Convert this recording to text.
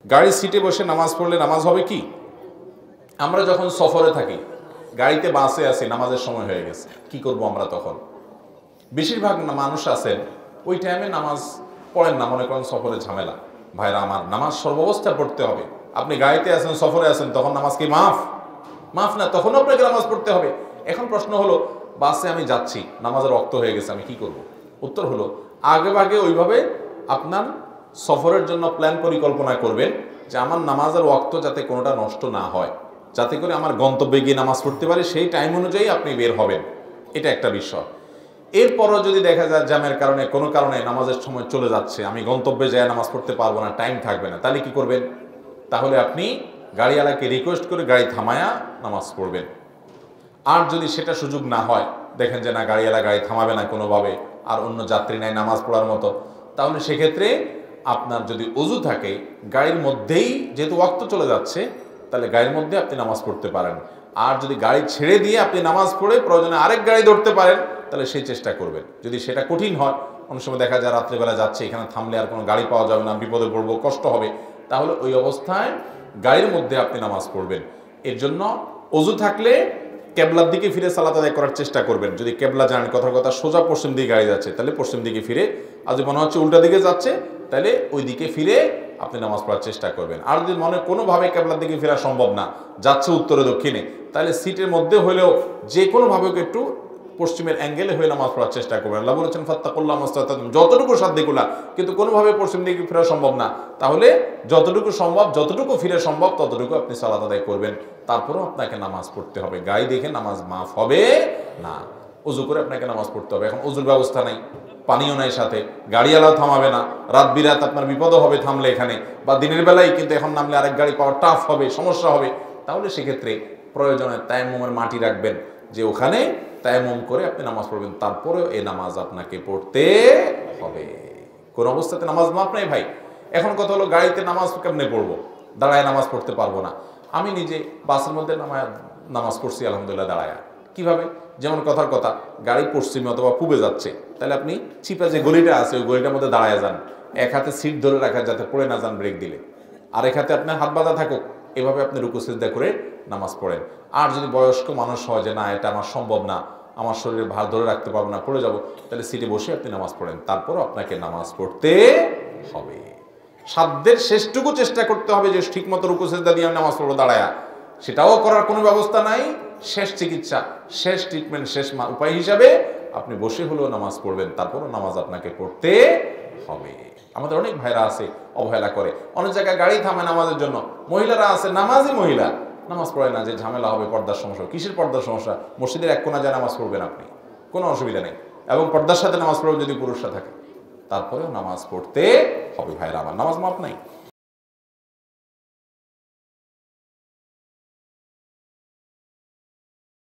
গাড়ির সিটে বসে নামাজ পড়লে নামাজ হবে কি? আমরা যখন সফরে থাকি, গাড়িতে বাসে আছি, নামাজের সময় হয়ে গেছে, কি করব আমরা তখন? বেশিরভাগ মানুষ আছেন ওই টাইমে নামাজ পড়েন না, মনে করেন সফরে ঝামেলা। ভাইরা আমার, নামাজ সর্বাবস্থায় পড়তে হবে। আপনি গাড়িতে আছেন, সফরে আছেন, তখন নামাজ কি মাফ না? তখনও আপনাকে নামাজ পড়তে হবে। এখন প্রশ্ন হলো, বাসে আমি যাচ্ছি, নামাজের রক্ত হয়ে গেছে, আমি কি করব? উত্তর হলো, আগে ওইভাবে আপনার সফরের জন্য প্ল্যান পরিকল্পনা করবেন যে আমার নামাজের ওয়াক্ত যাতে কোনোটা নষ্ট না হয়, যাতে করে আমার গন্তব্যে গিয়ে নামাজ পড়তে পারি, সেই টাইম অনুযায়ী আপনি বের হবেন। এটা একটা বিষয়। এরপরও যদি দেখা যায় জ্যামের কারণে কোনো কারণে নামাজের সময় চলে যাচ্ছে, আমি গন্তব্যে যায় নামাজ পড়তে পারবো না, টাইম থাকবে না, তাহলে কি করবেন? তাহলে আপনি গাড়িওয়ালাকে রিকোয়েস্ট করে গাড়ি থামায়া নামাজ পড়বেন। আর যদি সেটা সুযোগ না হয়, দেখেন যে না, গাড়িওয়ালা গাড়ি থামাবে না কোনোভাবে, আর অন্য যাত্রী নাই নামাজ পড়ার মতো, তাহলে সেক্ষেত্রে আপনার যদি ওযু থাকে, গাড়ির মধ্যেই যেহেতু ওয়াক্ত চলে যাচ্ছে, তাহলে গাড়ির মধ্যে আপনি নামাজ পড়তে পারেন। আর যদি গাড়ি ছেড়ে দিয়ে আপনি নামাজ পড়ে প্রয়োজনে আরেক গাড়ি ধরতে পারেন, তাহলে সেই চেষ্টা করবেন। যদি সেটা কঠিন হয়, অনেক সময় দেখা যায় রাত্রেবেলা যাচ্ছে, এখানে থামলে আর কোনো গাড়ি পাওয়া যাবে না, বিপদে পড়বো, কষ্ট হবে, তাহলে ওই অবস্থায় গাড়ির মধ্যে আপনি নামাজ পড়বেন। এর জন্য ওযু থাকলে কেবলার দিকে ফিরে সালাত আদায় করার চেষ্টা করবেন। যদি কেবলা জানেন, কথার কথা সোজা পশ্চিম দিকে গাড়ি যাচ্ছে, তাহলে পশ্চিম দিকে ফিরে, আর যদি মনে হচ্ছে উল্টা দিকে যাচ্ছে, তাহলে ওই দিকে ফিরে আপনি নামাজ পড়ার চেষ্টা করবেন। আর যদি মনে কোনোভাবে কেবলার দিকে ফেরা সম্ভব না, যাচ্ছে উত্তরে দক্ষিণে, তাহলে সিটের মধ্যে হলেও যে কোনোভাবে একটু পশ্চিমের অ্যাঙ্গেলে হয়ে নামাজ পড়ার চেষ্টা করবেন। আল্লাহ বলেছেন ফাত্তাকুল্লাহ মাসতাতাতুম, যতটুকু সাধ্যকুলা, কিন্তু কোনোভাবে পশ্চিম দিকে ফেরা সম্ভব না, তাহলে যতটুকু সম্ভব, যতটুকু ফিরে সম্ভব, ততটুকু আপনি সালাত আদায় করবেন। তারপরেও আপনাকে নামাজ পড়তে হবে। গাড়ি দেখে নামাজ মাফ হবে না, ওযু করে আপনাকে নামাজ পড়তে হবে। এখন ওযুর ব্যবস্থা নাই, পানিও নাই সাথে, গাড়িওয়ালাও থামাবে না, রাত বিরাত আপনার বিপদও হবে থামলে এখানে, বা দিনের বেলায় কিন্তু এখন নামলে আরেক গাড়ি পাওয়া টাফ হবে, সমস্যা হবে, তাহলে সেক্ষেত্রে প্রয়োজনে তায়াম্মুমের মাটি রাখবেন, যে ওখানে তায়াম্মুম করে আপনি নামাজ পড়বেন। তারপরেও এই নামাজ আপনাকে পড়তে হবে। কোন অবস্থাতে নামাজ মাফ নাই ভাই। এখন কথা হলো, গাড়িতে নামাজ কেমনে পড়বো? দাঁড়ায় নামাজ পড়তে পারবো না। আমি নিজে বাসের মধ্যে নামাজ পড়ছি আলহামদুলিল্লাহ দাঁড়ায়া। কিভাবে? যেমন কথার কথা, গাড়ি পশ্চিমে অথবা পূবে যাচ্ছে, তাহলে আপনি চিপা যে গলিটা আছে, ওই গলিটার মধ্যে দাঁড়ায় যান, এক হাতে সিট ধরে রাখা যাতে পড়ে না যান ব্রেক দিলে, আর এক হাতে আপনার হাত বাঁধা থাকুক, এভাবে আপনি রুকু সিজদা করে নামাজ পড়েন। আর যদি বয়স্ক মানুষ হয় যে না, এটা আমার সম্ভব না, আমার শরীরে ভার ধরে রাখতে পারবো না, পড়ে যাব, তাহলে সিটে বসে আপনি নামাজ পড়েন। তারপরও আপনাকে নামাজ পড়তে হবে। সাধ্যের শেষটুকু চেষ্টা করতে হবে যে ঠিক মতো রুকু সিজদা দিয়ে আমি নামাজ পড়বো দাঁড়ায়া। সেটাও করার কোনো ব্যবস্থা নাই। শেষ চিকিৎসা, শেষ ট্রিটমেন্ট, শেষ উপায় হিসাবে আপনি বসে হলেও নামাজ পড়বেন। তারপরও নামাজ আপনাকে পড়তে হবে। আমাদের অনেক ভাইরা আছে অবহেলা করে, অনেক জায়গায় গাড়ি থামে নামাজের জন্য, মহিলারা আছে, নামাজই মহিলা, নামাজ পড়ে না, যে ঝামেলা হবে, পর্দার সমস্যা। কিসের পর্দার সমস্যা? মসজিদের এক কোণা যায় নামাজ পড়বেন আপনি, কোনো অসুবিধা নেই, এবং পর্দার সাথে নামাজ পড়বেন যদি পুরুষরা থাকে, তারপরেও নামাজ পড়তে হবে ভাইরা আমার। নামাজ মাপ নাই।